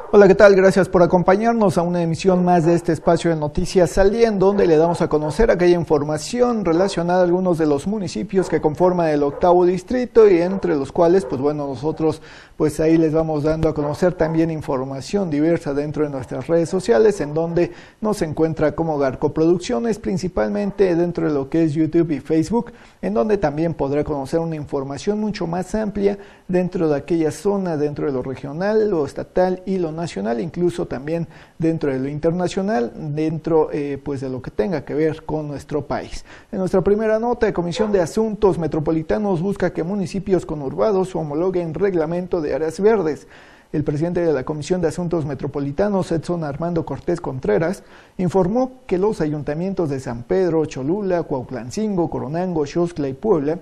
Hola, ¿qué tal? Gracias por acompañarnos a una emisión más de este espacio de Noticias al Día, en donde le damos a conocer aquella información relacionada a algunos de los municipios que conforman el 8º distrito y entre los cuales, nosotros ahí les vamos dando a conocer también información diversa dentro de nuestras redes sociales, en donde nos encuentra como Garco Producciones, principalmente dentro de lo que es YouTube y Facebook, en donde también podrá conocer una información mucho más amplia dentro de aquella zona, dentro de lo regional, lo estatal y lo nacional, incluso también dentro de lo internacional, dentro de lo que tenga que ver con nuestro país. En nuestra primera nota, la Comisión de Asuntos Metropolitanos busca que municipios conurbados homologuen reglamento de áreas verdes. El presidente de la Comisión de Asuntos Metropolitanos, Edson Armando Cortés Contreras, informó que los ayuntamientos de San Pedro, Cholula, Cuautlancingo, Coronango, Xoxtla y Puebla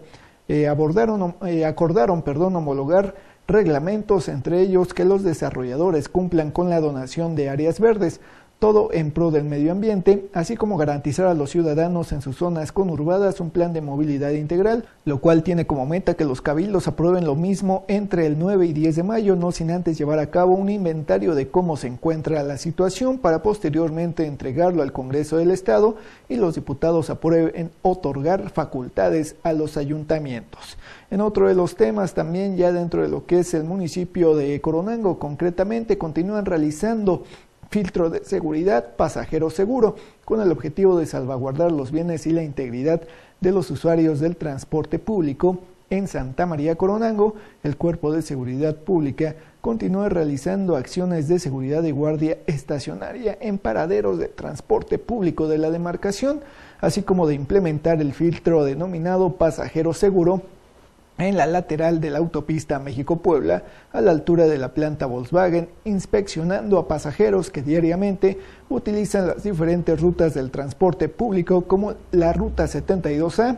acordaron homologar reglamentos, entre ellos que los desarrolladores cumplan con la donación de áreas verdes, todo en pro del medio ambiente, así como garantizar a los ciudadanos en sus zonas conurbadas un plan de movilidad integral, lo cual tiene como meta que los cabildos aprueben lo mismo entre el 9 y 10 de mayo, no sin antes llevar a cabo un inventario de cómo se encuentra la situación para posteriormente entregarlo al Congreso del Estado y los diputados aprueben otorgar facultades a los ayuntamientos. En otro de los temas, también ya dentro de lo que es el municipio de Coronango, concretamente continúan realizando filtro de seguridad pasajero seguro, con el objetivo de salvaguardar los bienes y la integridad de los usuarios del transporte público. En Santa María Coronango, el Cuerpo de Seguridad Pública continúa realizando acciones de seguridad y guardia estacionaria en paraderos de transporte público de la demarcación, así como de implementar el filtro denominado pasajero seguro en la lateral de la autopista México-Puebla, a la altura de la planta Volkswagen, inspeccionando a pasajeros que diariamente utilizan las diferentes rutas del transporte público, como la ruta 72A,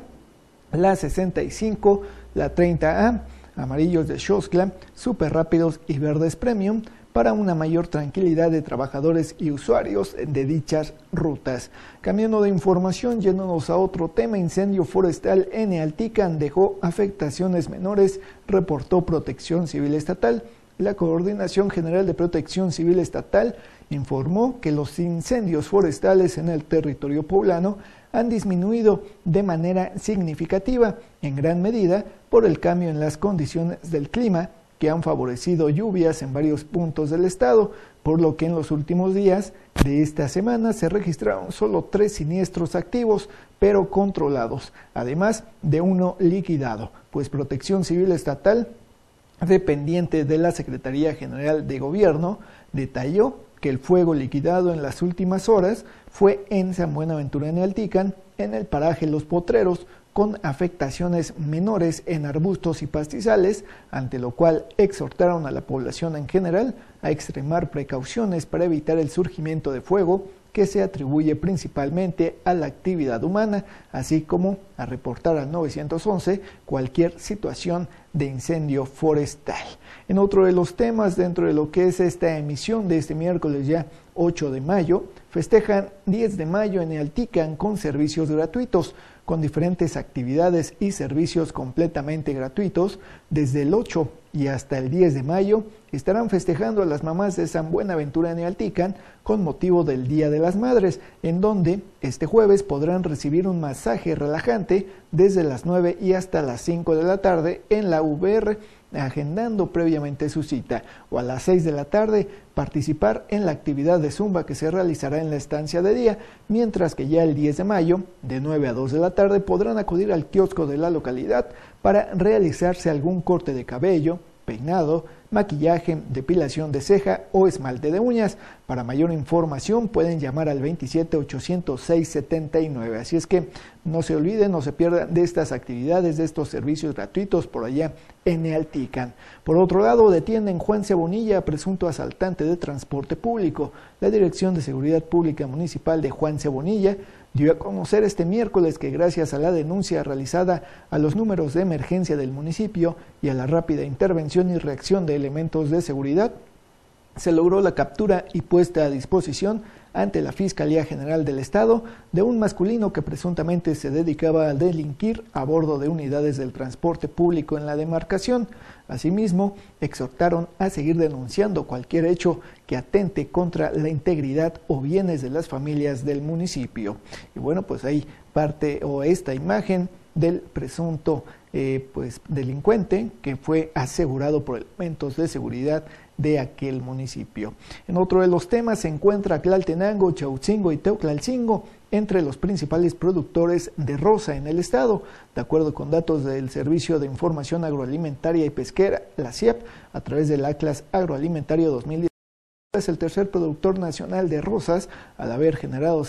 la 65, la 30A, amarillos de Xoxtla, super rápidos y verdes premium, para una mayor tranquilidad de trabajadores y usuarios de dichas rutas. Cambiando de información, yéndonos a otro tema, incendio forestal en Ealtican dejó afectaciones menores, reportó Protección Civil Estatal. La Coordinación General de Protección Civil Estatal informó que los incendios forestales en el territorio poblano han disminuido de manera significativa, en gran medida por el cambio en las condiciones del clima, que han favorecido lluvias en varios puntos del estado, por lo que en los últimos días de esta semana se registraron solo 3 siniestros activos, pero controlados, además de uno liquidado, pues Protección Civil Estatal, dependiente de la Secretaría General de Gobierno, detalló que el fuego liquidado en las últimas horas fue en San Buenaventura en Ealtican, en el paraje Los Potreros, con afectaciones menores en arbustos y pastizales, ante lo cual exhortaron a la población en general a extremar precauciones para evitar el surgimiento de fuego que se atribuye principalmente a la actividad humana, así como a reportar al 911 cualquier situación de incendio forestal. En otro de los temas, dentro de lo que es esta emisión de este miércoles ya 8 de mayo, festejan 10 de mayo en Ealtican con servicios gratuitos, con diferentes actividades y servicios completamente gratuitos. Desde el 8 y hasta el 10 de mayo estarán festejando a las mamás de San Buenaventura en Ealtican con motivo del Día de las Madres, en donde este jueves podrán recibir un masaje relajante desde las 9 y hasta las 5 de la tarde en la VR, agendando previamente su cita, o a las 6 de la tarde participar en la actividad de Zumba que se realizará en la estancia de día, mientras que ya el 10 de mayo, de 9 a 2 de la tarde, podrán acudir al kiosco de la localidad para realizarse algún corte de cabello, peinado, maquillaje, depilación de ceja o esmalte de uñas. Para mayor información pueden llamar al 27 800 679. Así es que no se olviden, no se pierdan de estas actividades, de estos servicios gratuitos por allá en Ealtican. Por otro lado, detienen Juan Cebonilla, presunto asaltante de transporte público. La Dirección de Seguridad Pública Municipal de Juan Cebonilla dio a conocer este miércoles que gracias a la denuncia realizada a los números de emergencia del municipio y a la rápida intervención y reacción de elementos de seguridad, se logró la captura y puesta a disposición ante la Fiscalía General del Estado de un masculino que presuntamente se dedicaba a delinquir a bordo de unidades del transporte público en la demarcación. Asimismo, exhortaron a seguir denunciando cualquier hecho que atente contra la integridad o bienes de las familias del municipio. Y bueno, pues ahí parte o esta imagen del presunto delincuente que fue asegurado por elementos de seguridad de aquel municipio. En otro de los temas se encuentra Tlaltenango, Chautzingo y Teoclalcingo entre los principales productores de rosa en el estado. De acuerdo con datos del Servicio de Información Agroalimentaria y Pesquera, la SIAP, a través del Atlas Agroalimentario 2010, es el tercer productor nacional de rosas al haber generado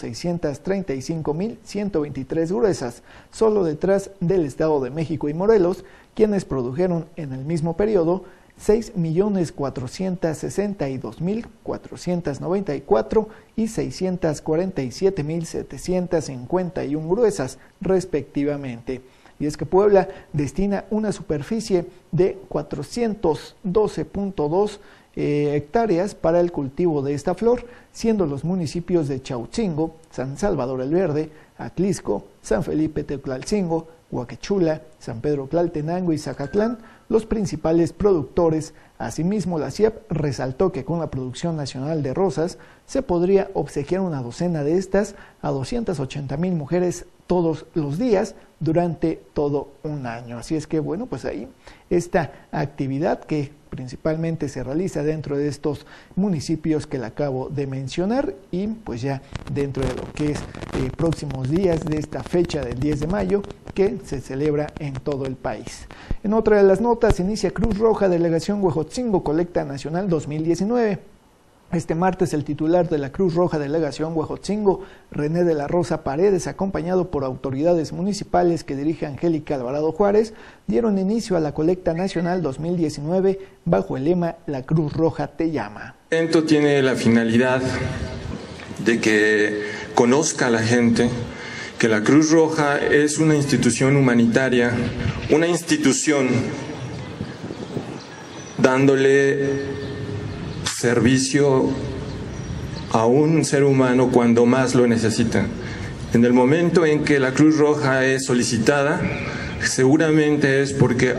635.123 gruesas, solo detrás del Estado de México y Morelos, quienes produjeron en el mismo periodo 6.462.494 y 647.751 gruesas, respectivamente. Y es que Puebla destina una superficie de 412.2 hectáreas para el cultivo de esta flor, siendo los municipios de Chautzingo, San Salvador el Verde, Atlisco, San Felipe Teoclalcingo, Huaquechula, San Pedro Tlaltenango y Zacatlán los principales productores. Asimismo, la SIAP resaltó que con la producción nacional de rosas se podría obsequiar una docena de estas a 280,000 mujeres todos los días durante todo un año. Así es que bueno, pues ahí esta actividad que principalmente se realiza dentro de estos municipios que le acabo de mencionar y pues ya dentro de lo que es próximos días de esta fecha del 10 de mayo que se celebra en todo el país. En otra de las notas, inicia Cruz Roja Delegación Huejotzingo Colecta Nacional 2019. Este martes el titular de la Cruz Roja Delegación Huejotzingo, René de la Rosa Paredes, acompañado por autoridades municipales que dirige Angélica Alvarado Juárez, dieron inicio a la Colecta Nacional 2019 bajo el lema La Cruz Roja te llama. El evento tiene la finalidad de que conozca a la gente que la Cruz Roja es una institución humanitaria, una institución dándole servicio a un ser humano cuando más lo necesita. En el momento en que la Cruz Roja es solicitada, seguramente es porque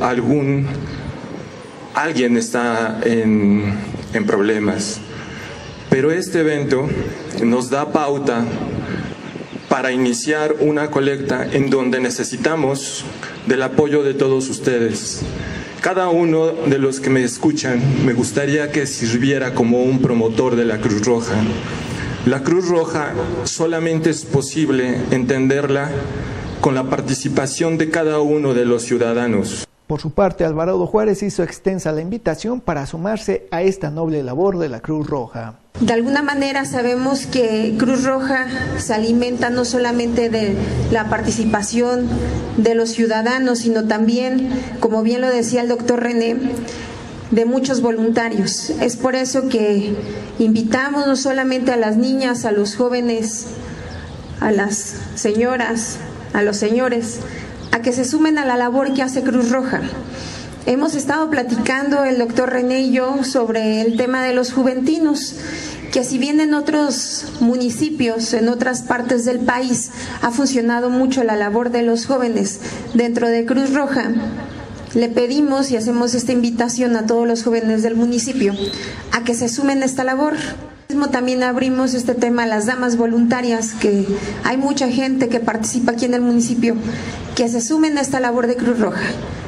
alguien está en problemas. Pero este evento nos da pauta para iniciar una colecta en donde necesitamos del apoyo de todos ustedes. Cada uno de los que me escuchan, me gustaría que sirviera como un promotor de la Cruz Roja. La Cruz Roja solamente es posible entenderla con la participación de cada uno de los ciudadanos. Por su parte, Alvarado Juárez hizo extensa la invitación para sumarse a esta noble labor de la Cruz Roja. De alguna manera sabemos que Cruz Roja se alimenta no solamente de la participación de los ciudadanos, sino también, como bien lo decía el doctor René, de muchos voluntarios. Es por eso que invitamos no solamente a las niñas, a los jóvenes, a las señoras, a los señores, a que se sumen a la labor que hace Cruz Roja. Hemos estado platicando el doctor René y yo sobre el tema de los juventinos, que si bien en otros municipios, en otras partes del país, ha funcionado mucho la labor de los jóvenes dentro de Cruz Roja, le pedimos y hacemos esta invitación a todos los jóvenes del municipio a que se sumen a esta labor. También abrimos este tema a las damas voluntarias, que hay mucha gente que participa aquí en el municipio, que se sumen a esta labor de Cruz Roja.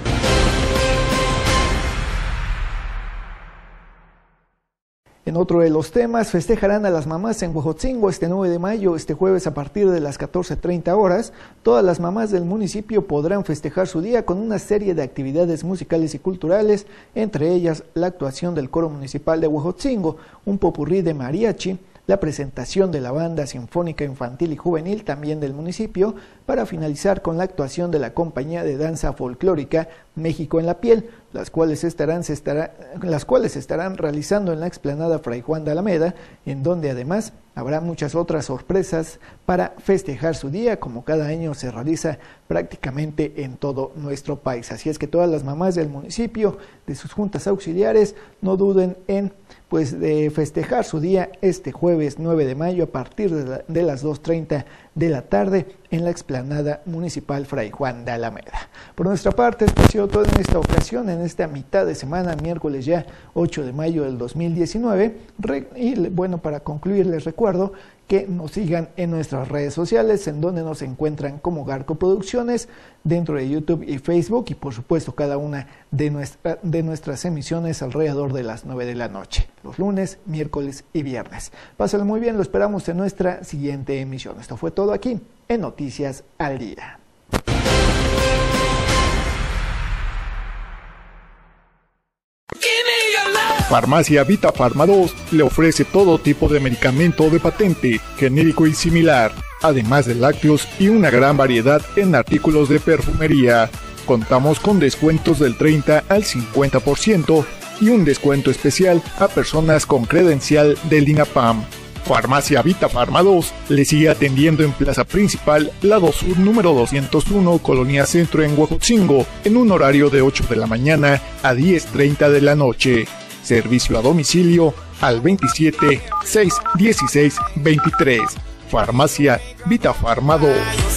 En otro de los temas, festejarán a las mamás en Huejotzingo este 9 de mayo, este jueves a partir de las 14:30 horas. Todas las mamás del municipio podrán festejar su día con una serie de actividades musicales y culturales, entre ellas la actuación del Coro Municipal de Huejotzingo, un popurrí de mariachi, la presentación de la Banda Sinfónica Infantil y Juvenil también del municipio, para finalizar con la actuación de la compañía de danza folclórica México en la Piel. las cuales se estarán realizando en la explanada Fray Juan de Alameda, en donde además habrá muchas otras sorpresas para festejar su día, como cada año se realiza prácticamente en todo nuestro país. Así es que todas las mamás del municipio, de sus juntas auxiliares, no duden en de festejar su día este jueves 9 de mayo a partir de las 2:30 de la tarde en la explanada municipal Fray Juan de Alameda. Por nuestra parte, esto ha sido todo en esta ocasión, en esta mitad de semana, miércoles ya 8 de mayo del 2019. Y bueno, para concluir les recuerdo que nos sigan en nuestras redes sociales, en donde nos encuentran como Garco Producciones, dentro de YouTube y Facebook, y por supuesto cada una de nuestras emisiones alrededor de las 9 de la noche, los lunes, miércoles y viernes. Pásenlo muy bien, lo esperamos en nuestra siguiente emisión. Esto fue todo aquí en Noticias al Día. Farmacia Vita Farma 2 le ofrece todo tipo de medicamento de patente, genérico y similar, además de lácteos y una gran variedad en artículos de perfumería. Contamos con descuentos del 30 al 50% y un descuento especial a personas con credencial del INAPAM. Farmacia Vita Farma 2 le sigue atendiendo en Plaza Principal, Lado Sur número 201, Colonia Centro en Huejotzingo, en un horario de 8 de la mañana a 10:30 de la noche. Servicio a domicilio al 27 616 23. Farmacia Vita Farma 2.